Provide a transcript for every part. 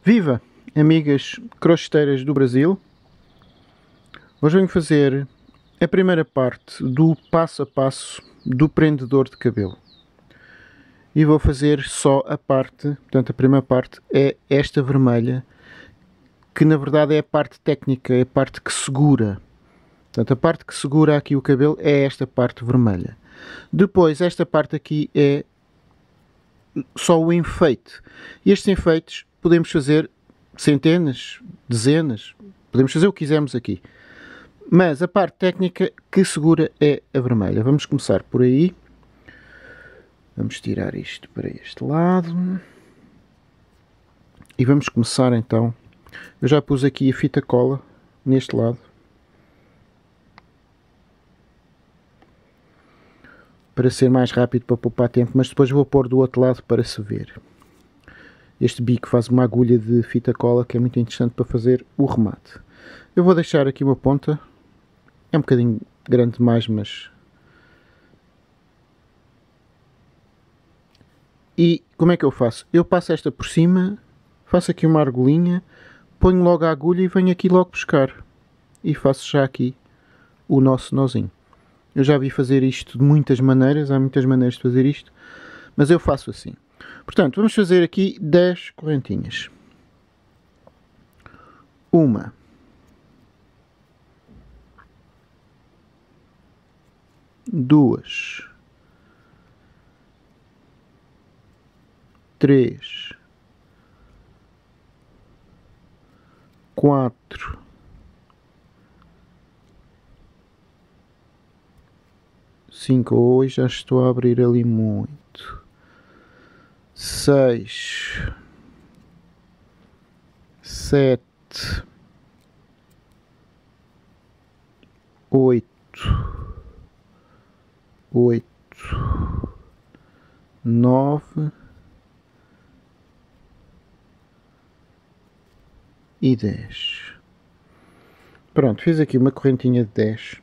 Viva, amigas crocheteiras do Brasil! Hoje venho fazer a primeira parte do passo a passo do prendedor de cabelo. E vou fazer só a parte, portanto a primeira parte é esta vermelha, que na verdade é a parte técnica, é a parte que segura. Portanto, a parte que segura aqui o cabelo é esta parte vermelha. Depois, esta parte aqui é só o enfeite. E estes enfeites podemos fazer centenas, dezenas, podemos fazer o que quisermos aqui. Mas a parte técnica que segura é a vermelha. Vamos começar por aí. Vamos tirar isto para este lado. E vamos começar então. Eu já pus aqui a fita cola neste lado. Para ser mais rápido, para poupar tempo, mas depois vou pôr do outro lado para se ver. Este bico faz uma agulha de fita cola que é muito interessante para fazer o remate. Eu vou deixar aqui uma ponta. É um bocadinho grande demais, mas... E como é que eu faço? Eu passo esta por cima, faço aqui uma argolinha, ponho logo a agulha e venho aqui logo buscar. E faço já aqui o nosso nozinho. Eu já vi fazer isto de muitas maneiras, há muitas maneiras de fazer isto, mas eu faço assim. Portanto, vamos fazer aqui 10 correntinhas. Uma. Duas. Três. Quatro. 5, hoje já estou a abrir ali muito. 6, 7, 8, 9 e 10. Pronto, fiz aqui uma correntinha de 10.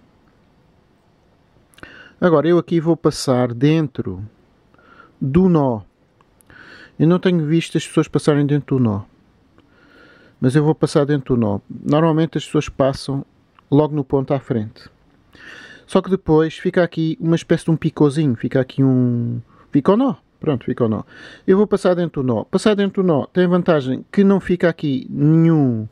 Agora eu aqui vou passar dentro do nó. Eu não tenho visto as pessoas passarem dentro do nó, mas eu vou passar dentro do nó. Normalmente as pessoas passam logo no ponto à frente. Só que depois fica aqui uma espécie de um picôzinho. Fica aqui um... Fica o nó. Pronto, fica o nó. Eu vou passar dentro do nó. Passar dentro do nó tem a vantagem que não fica aqui nenhum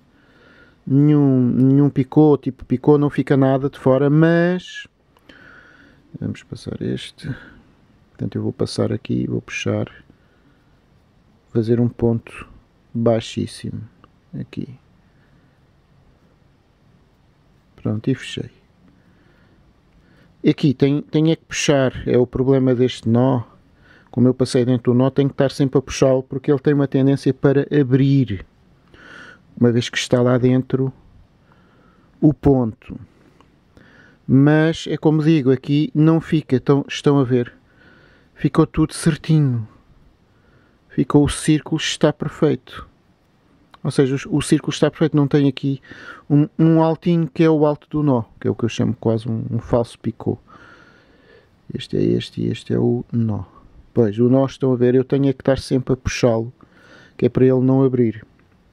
picô, tipo picô, não fica nada de fora, mas... Vamos passar este. Portanto, eu vou passar aqui, vou puxar, fazer um ponto baixíssimo aqui. Pronto, e fechei. Aqui tem é que puxar, é o problema deste nó. Como eu passei dentro do nó, tenho que estar sempre a puxá-lo porque ele tem uma tendência para abrir, uma vez que está lá dentro o ponto. Mas é como digo, aqui não fica, estão a ver, ficou tudo certinho, ficou o círculo, está perfeito, ou seja, o círculo está perfeito, não tem aqui um altinho que é o alto do nó, que é o que eu chamo quase um falso picô. Este é este e este é o nó. Pois, o nó, estão a ver, eu tenho é que estar sempre a puxá-lo, que é para ele não abrir.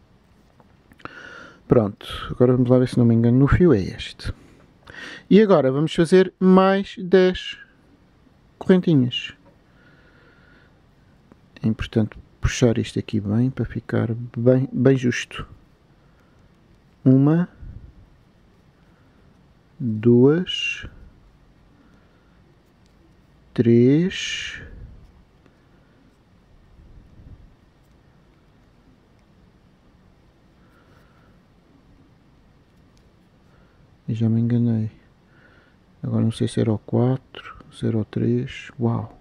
Pronto, agora vamos lá ver se não me engano, no fio é este. E agora vamos fazer mais 10 correntinhas. É importante puxar isto aqui bem para ficar bem justo. Uma, duas, três, e já me enganei. Agora não sei se era o 4, se era o 3. Uau!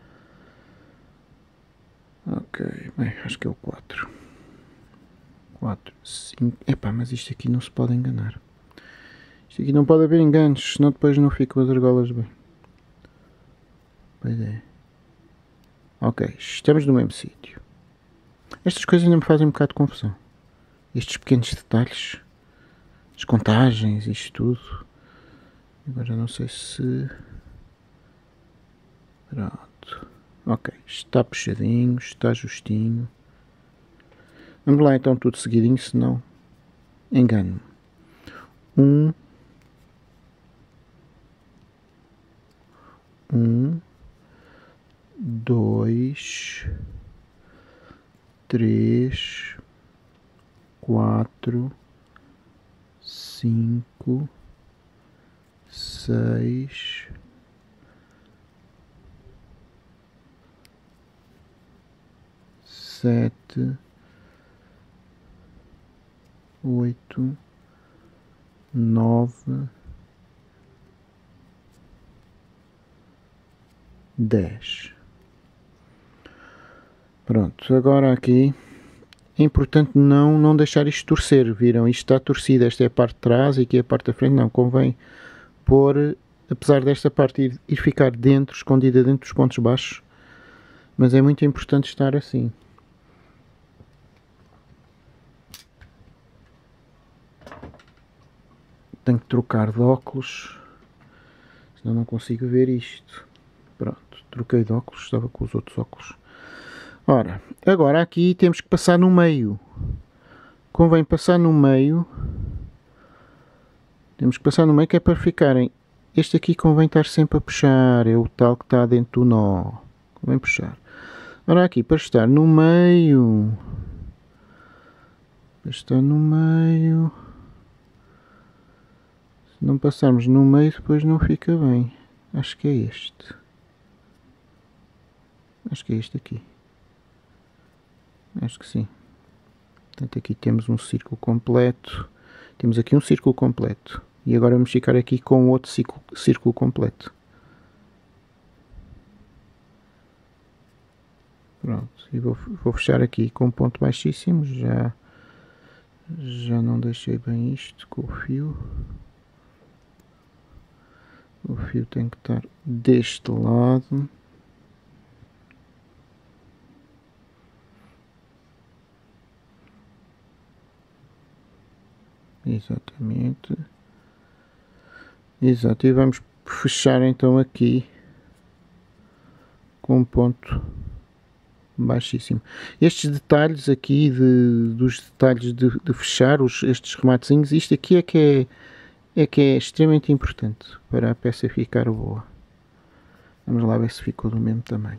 Ok, bem, acho que é o 4. 4, 5. Epá, mas isto aqui não se pode enganar. Isto aqui não pode haver enganos, senão depois não ficam as argolas bem. Pois é. Ok, estamos no mesmo sítio. Estas coisas ainda me fazem um bocado de confusão. Estes pequenos detalhes, as contagens, isto tudo. Agora não sei se... Pronto. Ok, está puxadinho, está justinho. Vamos lá então tudo seguidinho, senão engano-me. 1, 2, 3, 4, 5, 6, 7, 8, 9, 10. Pronto, agora aqui é importante não deixar isto torcer, viram? Isto está torcido, esta é a parte de trás e aqui é a parte da frente, não, convém pôr, apesar desta parte ir ficar dentro, escondida dentro dos pontos baixos, mas é muito importante estar assim. Tenho que trocar de óculos, senão não consigo ver isto. Pronto, troquei de óculos, estava com os outros óculos. Ora, agora aqui temos que passar no meio. Convém passar no meio. Temos que passar no meio que é para ficarem. Este aqui convém estar sempre a puxar. É o tal que está dentro do nó. Convém puxar. Ora aqui, para estar no meio. Para estar no meio. Se não passarmos no meio, depois não fica bem. Acho que é este. Acho que é este aqui. Acho que sim. Portanto, aqui temos um círculo completo. Temos aqui um círculo completo. E agora vamos ficar aqui com outro círculo completo. Pronto. E vou fechar aqui com um ponto baixíssimo. Já não deixei bem isto com o fio. O fio tem que estar deste lado. Exatamente. Exato. E vamos fechar então aqui com um ponto baixíssimo. Estes detalhes aqui dos detalhes de fechar estes rematezinhos, isto aqui é que é extremamente importante para a peça ficar boa. Vamos lá ver se ficou do mesmo tamanho.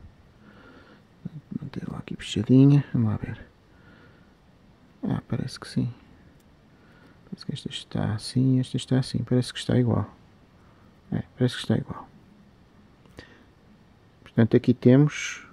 Manter lá aqui fechadinha. Vamos lá ver. Parece que sim. Parece que esta está assim, esta está assim. Parece que está igual. Parece que está igual. Portanto, aqui temos.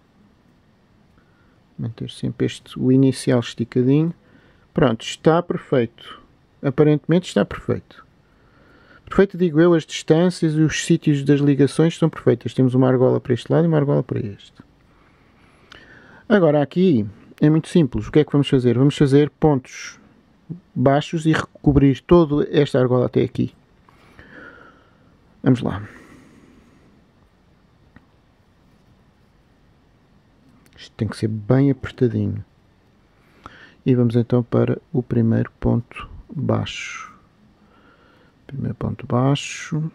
Manter sempre o inicial esticadinho. Pronto, está perfeito. Aparentemente está perfeito. Perfeito, digo eu, as distâncias e os sítios das ligações estão perfeitas. Temos uma argola para este lado e uma argola para este. Agora aqui é muito simples. O que é que vamos fazer? Vamos fazer pontos baixos e recobrir toda esta argola até aqui. Vamos lá. Isto tem que ser bem apertadinho. E vamos então para o primeiro ponto baixo. Primeiro ponto baixo.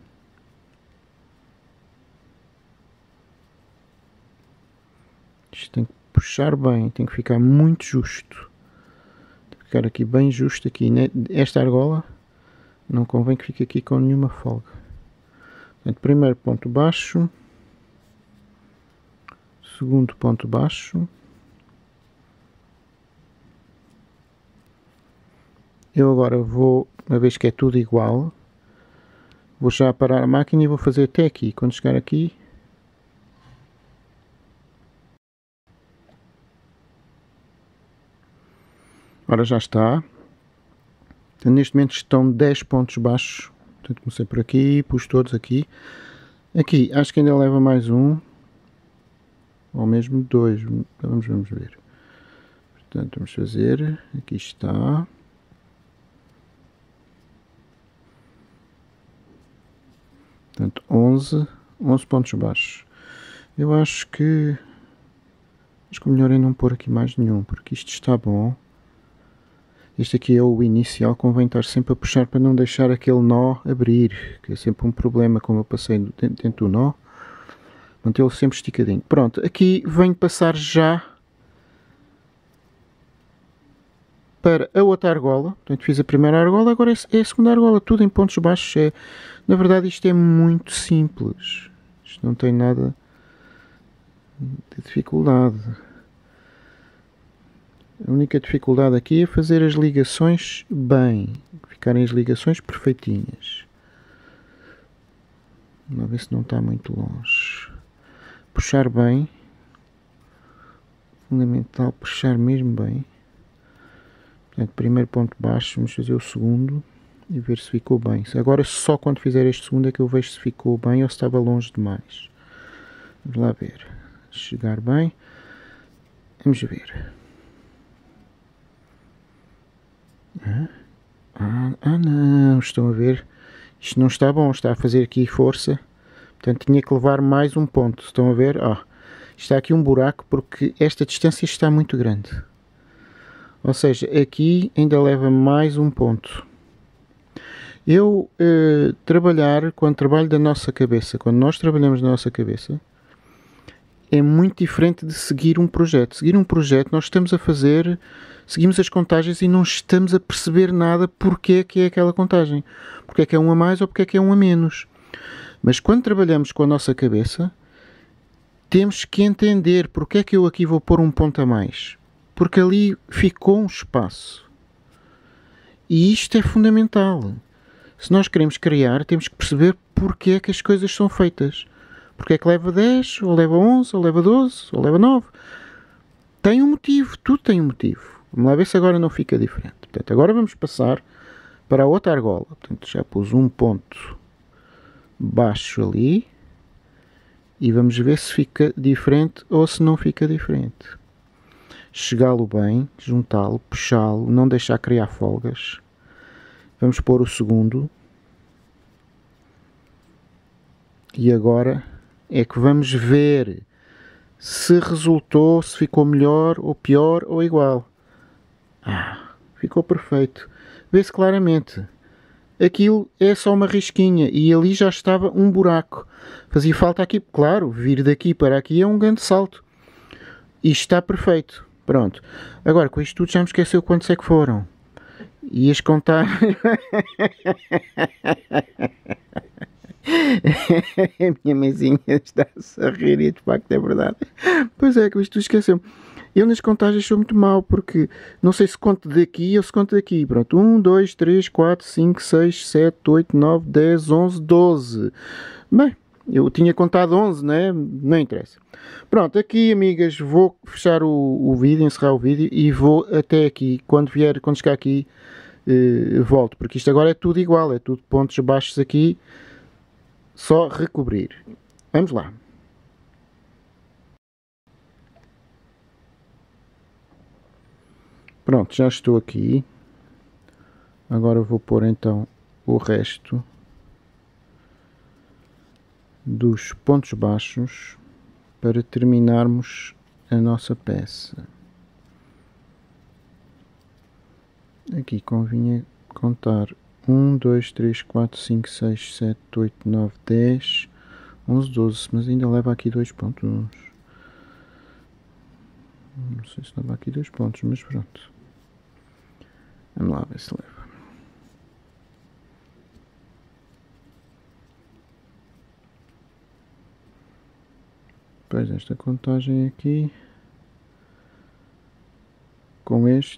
Isto tem que puxar bem, tem que ficar muito justo. Tem que ficar aqui bem justo aqui. Esta argola não convém que fique aqui com nenhuma folga. Portanto, primeiro ponto baixo. Segundo ponto baixo. Eu agora vou, uma vez que é tudo igual, vou já parar a máquina e vou fazer até aqui. Quando chegar aqui, ora já está. Então, neste momento estão 10 pontos baixos. Portanto, comecei por aqui, pus todos aqui. Aqui, acho que ainda leva mais um. Ou mesmo 2. Vamos ver. Portanto, vamos fazer. Aqui está. Portanto, 11 pontos baixos. Eu acho que o melhor é não pôr aqui mais nenhum, porque isto está bom. Este aqui é o inicial, convém estar sempre a puxar para não deixar aquele nó abrir, que é sempre um problema, como eu passei dentro do nó. Mantê-lo sempre esticadinho. Pronto, aqui venho passar já para a outra argola. Portanto, fiz a primeira argola, agora é a segunda argola, tudo em pontos baixos. Na verdade, isto é muito simples. Isto não tem nada de dificuldade. A única dificuldade aqui é fazer as ligações bem, ficarem as ligações perfeitinhas. Vamos ver se não está muito longe. Puxar bem. Fundamental puxar mesmo bem. Portanto, primeiro ponto baixo, vamos fazer o segundo e ver se ficou bem. Agora só quando fizer este segundo é que eu vejo se ficou bem ou se estava longe demais. Vamos lá ver. Chegar bem. Vamos ver. Não, estão a ver? Isto não está bom, está a fazer aqui força. Portanto, tinha que levar mais um ponto. Estão a ver? Está aqui um buraco porque esta distância está muito grande. Ou seja, aqui ainda leva mais um ponto. Eu quando trabalho da nossa cabeça, quando nós trabalhamos da nossa cabeça, é muito diferente de seguir um projeto. Seguir um projeto, nós estamos a fazer, seguimos as contagens e não estamos a perceber nada porque é que é aquela contagem. Porque é que é um a mais ou porque é que é um a menos. Mas quando trabalhamos com a nossa cabeça, temos que entender porque é que eu aqui vou pôr um ponto a mais. Porque ali ficou um espaço. E isto é fundamental. Se nós queremos criar, temos que perceber porque é que as coisas são feitas. Porque é que leva 10, ou leva 11, ou leva 12, ou leva 9. Tem um motivo, tudo tem um motivo. Vamos lá ver se agora não fica diferente. Portanto, agora vamos passar para a outra argola. Portanto, já pus um ponto baixo ali. E vamos ver se fica diferente ou se não fica diferente. Chegá-lo bem, juntá-lo, puxá-lo, não deixar criar folgas. Vamos pôr o segundo. E agora é que vamos ver se resultou, se ficou melhor ou pior ou igual. Ficou perfeito. Vê-se claramente. Aquilo é só uma risquinha e ali já estava um buraco. Fazia falta aqui, claro, vir daqui para aqui é um grande salto. Isto está perfeito. Pronto. Agora, com isto tudo já me esqueceu quantos é que foram. Ias contar... A minha mãezinha está-se a rir e de facto é verdade. Pois é, com isto tudo esqueceu-me. Eu nas contagens sou muito mau, porque não sei se conto daqui ou se conto daqui. Pronto, 1, 2, 3, 4, 5, 6, 7, 8, 9, 10, 11, 12. Bem, eu tinha contado 11, né? Não interessa. Pronto, aqui, amigas, vou fechar o vídeo, encerrar o vídeo e vou até aqui. Quando chegar aqui, volto, porque isto agora é tudo igual, é tudo pontos baixos aqui, só recobrir. Vamos lá. Pronto, já estou aqui. Agora vou pôr então o resto dos pontos baixos para terminarmos a nossa peça. Aqui convinha contar 1, 2, 3, 4, 5, 6, 7, 8, 9, 10, 11, 12, mas ainda leva aqui 2 pontos. Não sei se leva aqui 2 pontos, mas pronto. Vamos lá ver se leva. Depois esta contagem aqui com este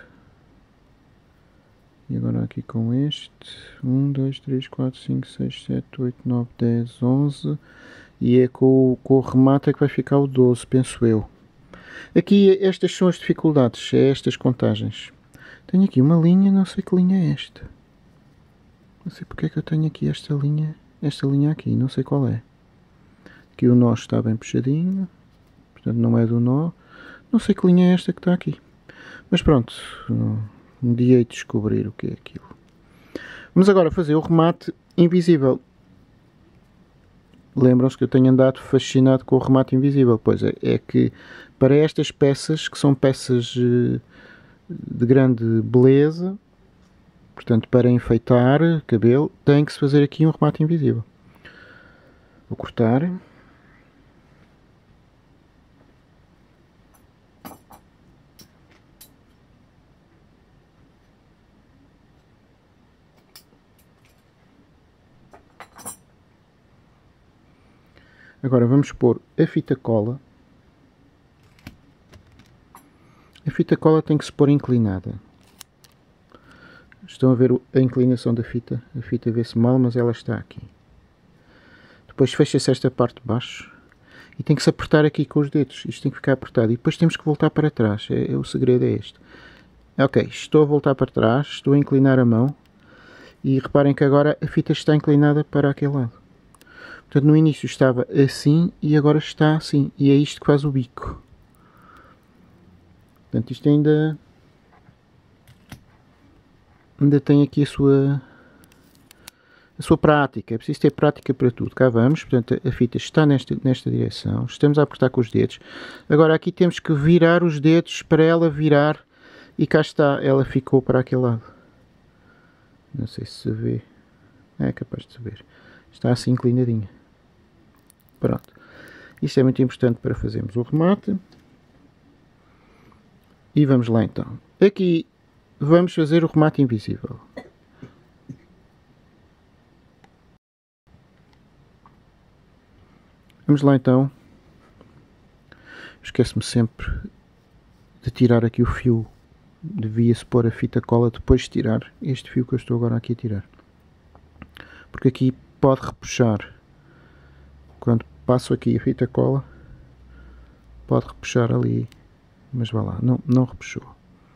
e agora aqui com este 1, 2, 3, 4, 5, 6, 7, 8, 9, 10, 11 e é com o remate é que vai ficar o 12, penso eu. Aqui estas são as dificuldades, é estas contagens. Tenho aqui uma linha, não sei que linha é esta. Não sei porque é que eu tenho aqui esta linha aqui, não sei qual é. Aqui o nó está bem puxadinho, portanto não é do nó. Não sei que linha é esta que está aqui. Mas pronto, um dia hei de descobrir o que é aquilo. Vamos agora fazer o remate invisível. Lembram-se que eu tenho andado fascinado com o remate invisível. Pois é que para estas peças, que são peças de grande beleza, portanto para enfeitar cabelo, tem que se fazer aqui um remate invisível. Vou cortar. Agora vamos pôr a fita cola. A fita cola tem que se pôr inclinada. Estão a ver a inclinação da fita? A fita vê-se mal, mas ela está aqui. Depois fecha-se esta parte de baixo e tem que se apertar aqui com os dedos. Isto tem que ficar apertado e depois temos que voltar para trás. O segredo é este. Ok, estou a voltar para trás, estou a inclinar a mão e reparem que agora a fita está inclinada para aquele lado. Portanto, no início estava assim e agora está assim. E é isto que faz o bico. Portanto, isto ainda tem aqui a sua prática. É preciso ter prática para tudo. Cá vamos. Portanto, a fita está nesta direção. Estamos a apertar com os dedos. Agora aqui temos que virar os dedos para ela virar. E cá está. Ela ficou para aquele lado. Não sei se se vê. É capaz de se ver. Está assim inclinadinha. Pronto. Isto é muito importante para fazermos o remate. E vamos lá então. Aqui vamos fazer o remate invisível. Vamos lá então. Esqueço-me sempre de tirar aqui o fio. Devia-se pôr a fita cola depois de tirar este fio que eu estou agora aqui a tirar. Porque aqui pode repuxar. Quando passo aqui a fita cola, pode repuxar ali. Mas vá lá, não repuxou.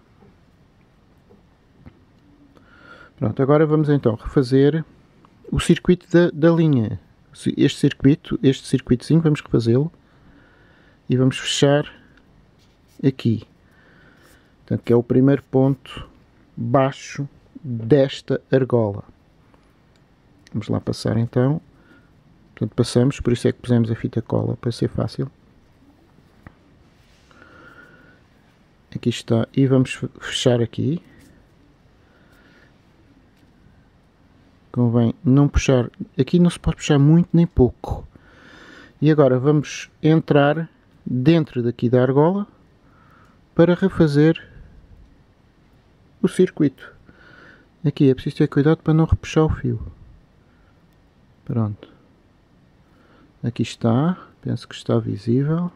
Pronto, agora vamos então refazer o circuito da linha. Este circuitozinho, vamos refazê-lo. E vamos fechar aqui. Portanto, que é o primeiro ponto baixo desta argola. Vamos lá passar então. Portanto, passamos, por isso é que pusemos a fita cola, para ser fácil. Aqui está. E vamos fechar aqui. Convém não puxar. Aqui não se pode puxar muito nem pouco. E agora vamos entrar dentro daqui da argola para refazer o circuito. Aqui é preciso ter cuidado para não repuxar o fio. Pronto. Aqui está. Penso que está visível.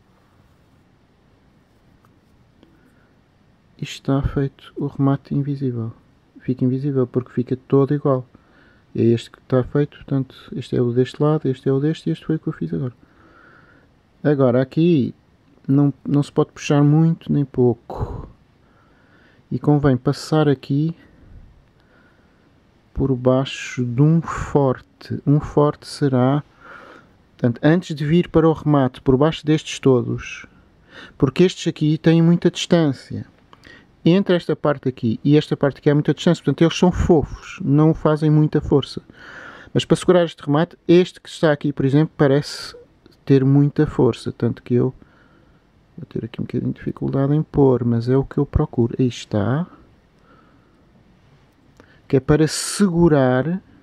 E está feito o remate invisível. Fica invisível porque fica todo igual. É este que está feito. Portanto, este é o deste lado, este é o deste e este foi o que eu fiz agora. Agora aqui não se pode puxar muito nem pouco. E convém passar aqui por baixo de um forte. Um forte será, portanto, antes de vir para o remate, por baixo destes todos. Porque estes aqui têm muita distância. Entre esta parte aqui e esta parte aqui há muita distância. Portanto, eles são fofos. Não fazem muita força. Mas para segurar este remate, este que está aqui, por exemplo, parece ter muita força. Tanto que eu vou ter aqui um bocadinho de dificuldade em pôr, mas é o que eu procuro. Aí está. Que é para segurar.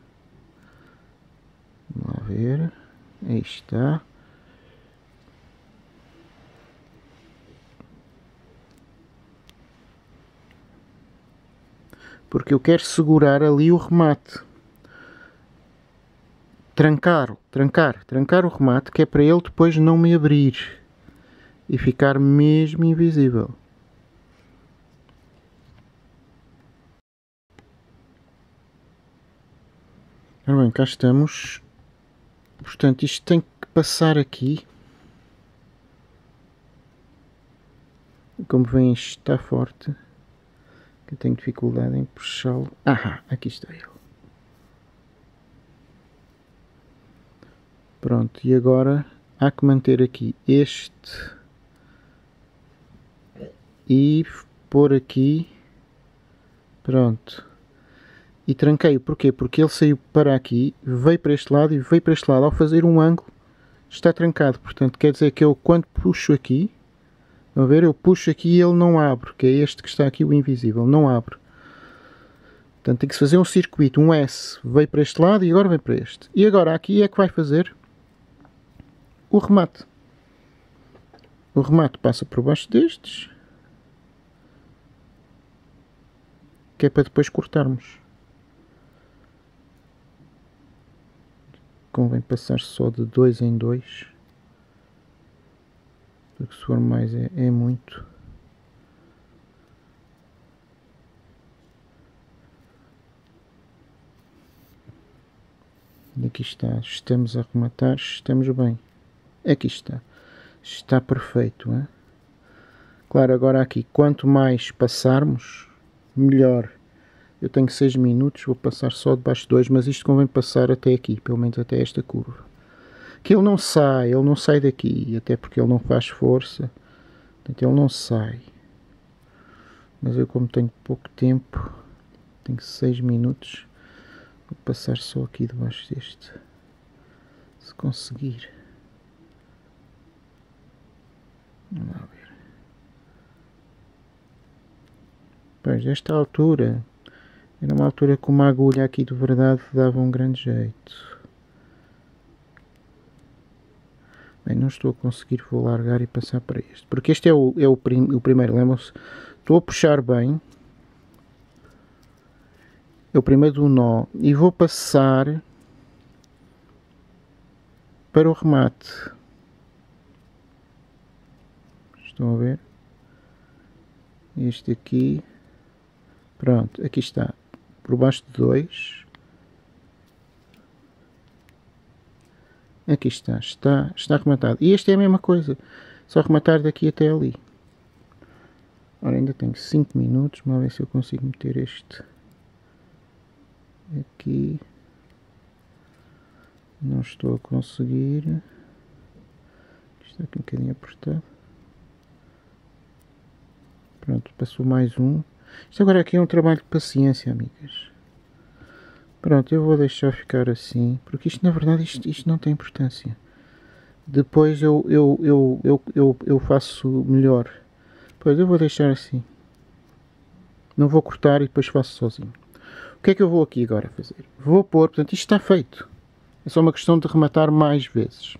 Vamos lá ver. Aí está. Porque eu quero segurar ali o remate. Trancar o remate, que é para ele depois não me abrir. E ficar mesmo invisível. Ora bem, cá estamos. Portanto, isto tem que passar aqui. Como veem, isto está forte. Que eu tenho dificuldade em puxá-lo. Ah, aqui está ele. Pronto, e agora há que manter aqui este e pôr aqui. Pronto. E tranquei-o. Porquê? Porque ele saiu para aqui, veio para este lado e veio para este lado. Ao fazer um ângulo, está trancado. Portanto, quer dizer que eu, quando puxo aqui, vão ver, eu puxo aqui e ele não abre, que é este que está aqui, o invisível, não abre. Portanto, tem que se fazer um circuito, um S, veio para este lado e agora vem para este. E agora aqui é que vai fazer o remate. O remate passa por baixo destes, que é para depois cortarmos. convém passar só de 2 em 2, porque se for mais é muito. E aqui está, estamos a rematar, estamos bem. Aqui está, está perfeito, hein? Claro, agora aqui, quanto mais passarmos, melhor. Eu tenho 6 minutos, vou passar só debaixo de 2, mas isto convém passar até aqui, pelo menos até esta curva. Que ele não sai daqui, até porque ele não faz força, portanto ele não sai. Mas eu, como tenho pouco tempo, tenho 6 minutos, vou passar só aqui debaixo deste, se conseguir. Vamos lá ver. Pois, esta altura, era uma altura que uma agulha aqui de verdade dava um grande jeito. Bem, não estou a conseguir, vou largar e passar para este. Porque este é o primeiro, lembram-se? Estou a puxar bem. É o primeiro do nó. E vou passar para o remate. Estão a ver? Este aqui. Pronto, aqui está. Por baixo de 2. Aqui está, está rematado. E este é a mesma coisa, só rematar daqui até ali. Ora, ainda tenho 5 minutos, vamos ver se eu consigo meter este aqui. Não estou a conseguir. Está aqui um bocadinho apertado. Pronto, passou mais um. Isto agora aqui é um trabalho de paciência, amigas. Pronto, eu vou deixar ficar assim, porque isto na verdade isto não tem importância. Depois eu faço melhor. Pois eu vou deixar assim. Não vou cortar e depois faço sozinho. O que é que eu vou aqui agora fazer? Vou pôr, portanto isto está feito. É só uma questão de rematar mais vezes.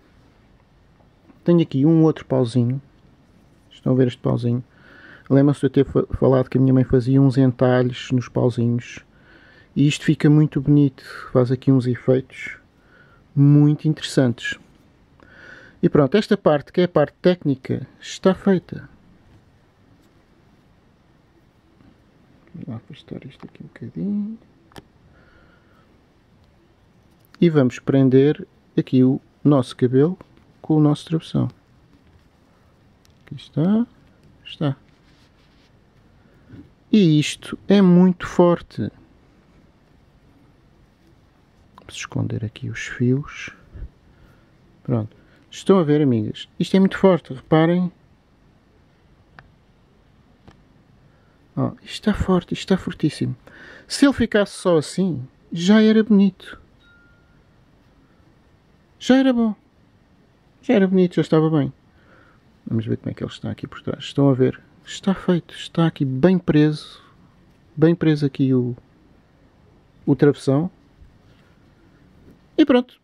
Tenho aqui um outro pauzinho. Estão a ver este pauzinho? Lembram-se de eu ter falado que a minha mãe fazia uns entalhes nos pauzinhos. E isto fica muito bonito, faz aqui uns efeitos muito interessantes. E pronto, esta parte, que é a parte técnica, está feita. Vou afastar isto aqui um bocadinho. E vamos prender aqui o nosso cabelo com o nosso travessão. Aqui está, está. E isto é muito forte. Vamos esconder aqui os fios. Pronto. Estão a ver, amigas? Isto é muito forte. Reparem. Oh, isto está forte. Isto está fortíssimo. Se ele ficasse só assim, já era bonito. Já era bom. Já era bonito. Já estava bem. Vamos ver como é que ele está aqui por trás. Estão a ver? Está feito. Está aqui bem preso. Bem preso aqui o travessão. E pronto.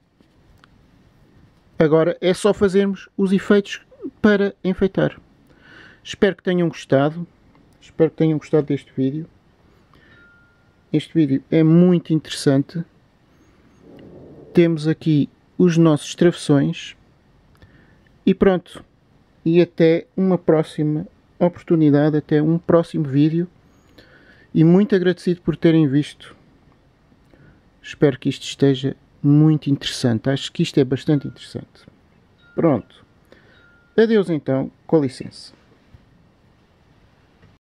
Agora é só fazermos os efeitos para enfeitar. Espero que tenham gostado. Espero que tenham gostado deste vídeo. Este vídeo é muito interessante. Temos aqui os nossos travessões. E pronto. E até uma próxima oportunidade, até um próximo vídeo. E muito agradecido por terem visto. Espero que isto esteja muito interessante. Acho que isto é bastante interessante. Pronto. Adeus então. Com licença.